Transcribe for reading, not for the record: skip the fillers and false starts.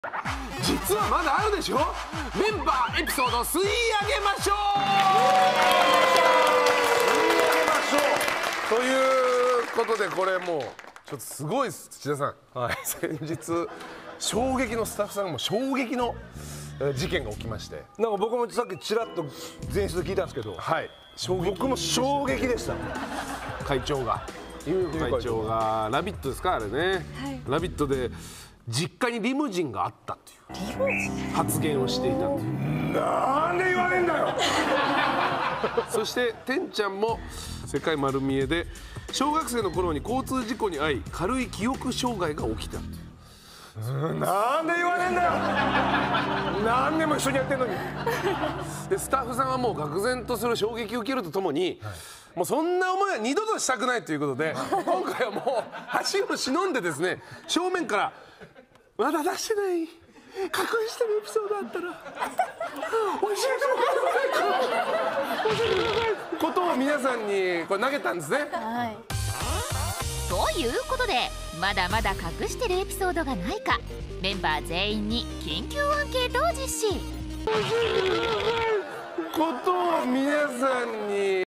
実はまだあるでしょ。メンバーエピソード吸い上げましょう。ということで、これもうちょっとすごいです、土田さん。はい、先日衝撃のスタッフさんがもう衝撃の事件が起きまして、 なんか僕もさっきちらっと前室で聞いたんですけど、 はい、 僕も衝撃でした。 会長が会長が「ラビット!」ですかあれね、はい、ラビットで実家にリムジンがあったという発言をしていたという。 なんで言わねえんだよ。 そしててんちゃんも世界丸見えで小学生の頃に交通事故に遭い軽い記憶障害が起きたという。 なんで言わねえんだよ。何年も一緒にやってんのに。 でスタッフさんはもう愕然とする衝撃を受けるとともに、はい、もうそんな思いは二度としたくないということで今回はもう足を忍んでですね、正面から「まだ出してない隠してるエピソードあったら教えてもらえないか教えてください」ことを皆さんにこれ投げたんですね。 はい、 ということで、まだまだ隠してるエピソードがないかメンバー全員に緊急アンケートを実施。 ことを皆さんに